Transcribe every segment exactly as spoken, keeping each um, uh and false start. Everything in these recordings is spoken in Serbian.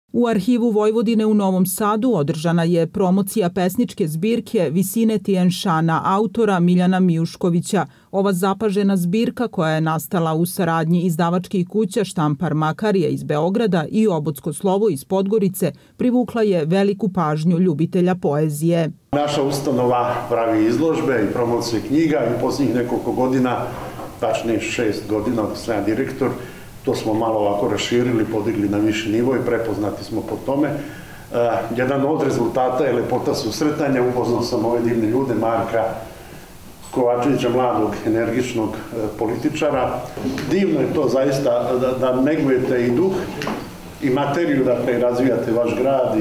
U Arhivu Vojvodine u Novom Sadu održana je promocija pesničke zbirke Visine Tijenšana autora Miljana Mijuškovića. Ova zapažena zbirka, koja je nastala u saradnji izdavačkih kuća Štampar Makarije iz Beograda i Obodsko slovo iz Podgorice, privukla je veliku pažnju ljubitelja poezije. Naša ustanova pravi izložbe i promocije knjiga i u posljednjih nekoliko godina, tačnije šest godina od sam direktor, to smo malo ovako raširili, podigli na viši nivo i prepoznati smo po tome. Jedan od rezultata je lepota susretanja. Upoznao sam ove divne ljude, Marka Kovačevića, mladog, energičnog političara. Divno je to zaista da negujete i duh i materiju, dakle i razvijate vaš grad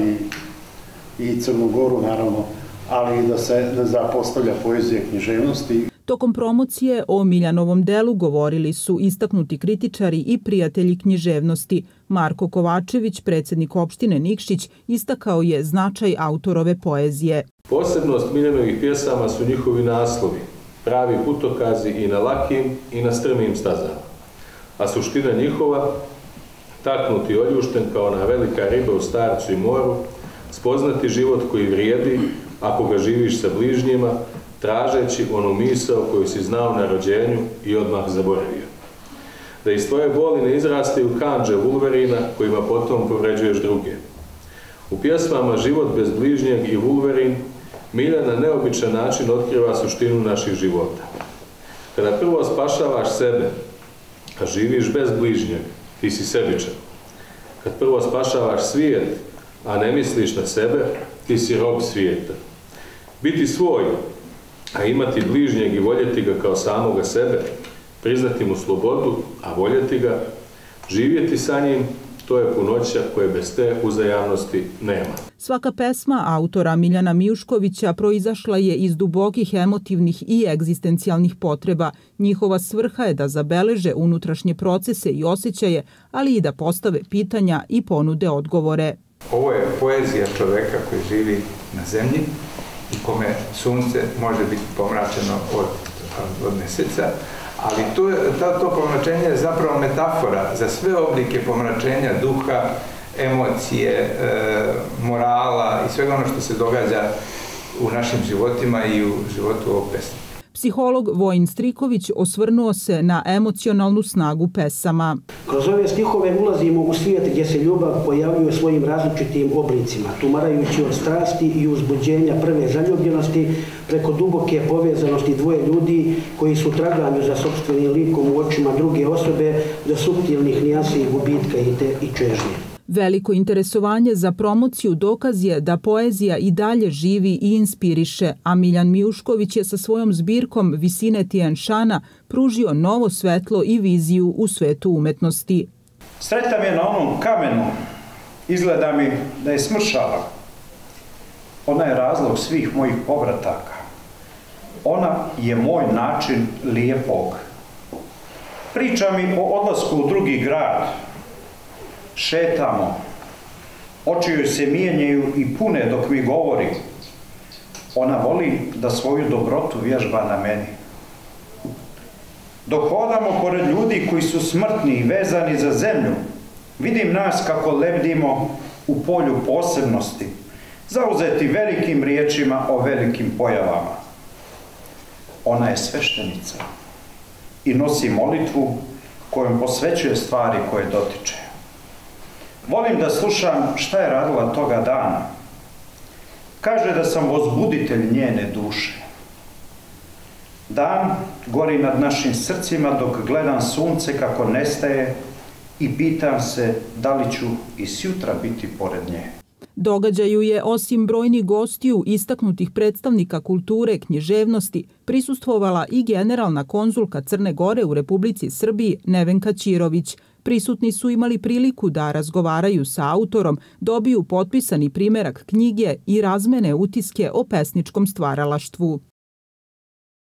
i Crnu Goru, naravno, ali i da se ne zapostavlja poezija književnosti. Tokom promocije o Miljanovom delu govorili su istaknuti kritičari i prijatelji književnosti. Marko Kovačević, predsjednik opštine Nikšić, istakao je značaj autorove poezije. Posebnost Miljanovih pjesama su njihovi naslovi, pravi putokazi i na lakim i na strmim stazama. A suština njihova, taknuti oljušten kao na velika riba u starcu i moru, spoznati život koji vrijedi ako ga živiš sa bližnjima, tražeći onu misao koju si znao na rođenju i odmah zaboravio. Da iz tvoje boli ne izrastaju kandže vulverina kojima potom povređuješ druge. U pjesmama Život bez bližnjeg i Vulverin Miljan na neobičan način otkriva suštinu naših života. Kada prvo spašavaš sebe, a živiš bez bližnjeg, ti si sebičan. Kad prvo spašavaš svijet, a ne misliš na sebe, ti si rob svijeta. Biti svoj, a imati bližnjeg i voljeti ga kao samoga sebe, priznati mu slobodu, a voljeti ga, živjeti sa njim, to je punoća koje bez te uzajamnosti nema. Svaka pesma autora Miljana Mijuškovića proizašla je iz dubokih emotivnih i egzistencijalnih potreba. Njihova svrha je da zabeleže unutrašnje procese i osjećaje, ali i da postave pitanja i ponude odgovore. Ovo je poezija čoveka koji živi na zemlji i kome sunce može biti pomračeno od, od meseca, ali to, to pomračenje je zapravo metafora za sve oblike pomračenja duha, emocije, e, morala i svega ono što se događa u našim životima i u životu ovog pesnika. Psiholog Vojin Striković osvrnuo se na emocionalnu snagu pesama. Kroz ove stihove ulazimo u svijet gdje se ljubav pojavljuje svojim različitim oblicima, tumarajući od strasti i uzbuđenja prve zaljubljenosti preko duboke povezanosti dvoje ljudi koji su traganju za sopstvenim likom u očima druge osobe do suptilnih nijansi i gubitka i, te, i čežnje. Veliko interesovanje za promociju dokaz je da poezija i dalje živi i inspiriše, a Miljan Mijušković je sa svojom zbirkom Visine Tijenšana pružio novo svetlo i viziju u svetu umetnosti. Sretam je na onom kamenu, izgleda mi da je smršala. Ona je razlog svih mojih povrataka. Ona je moj način lijepog. Priča mi o odlasku u drugi grad. Šetamo, oči joj se mijenjaju i pune dok mi govori. Ona voli da svoju dobrotu vježba na meni. Dok hodamo pored ljudi koji su smrtni i vezani za zemlju, vidim nas kako lebdimo u polju posebnosti, zauzeti velikim riječima o velikim pojavama. Ona je sveštenica i nosi molitvu kojom posvećuje stvari koje dotiče. Volim da slušam šta je radila toga dana. Kaže da sam возбудitelj njene duše. Dan gori nad našim srcima dok gledam sunce kako nestaje i pitam se da li ću i sjutra biti pored nje. Događaju je, osim brojnih gostiju istaknutih predstavnika kulture, književnosti, prisustvovala i generalna konzulka Crne Gore u Republici Srbiji Nevenka Ćirović. Prisutni su imali priliku da razgovaraju sa autorom, dobiju potpisani primerak knjige i razmene utiske o pesničkom stvaralaštvu.